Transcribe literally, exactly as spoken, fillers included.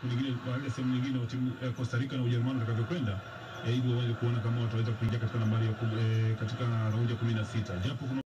nyingine baada ya sehemu nyingine wa timu eh, Costa Rica na Ujerumani watakavyokwenda eh, ili waweze kuona kama wataweza kuingia katika nambari ya eh, katika raundi ya kumi na sita japo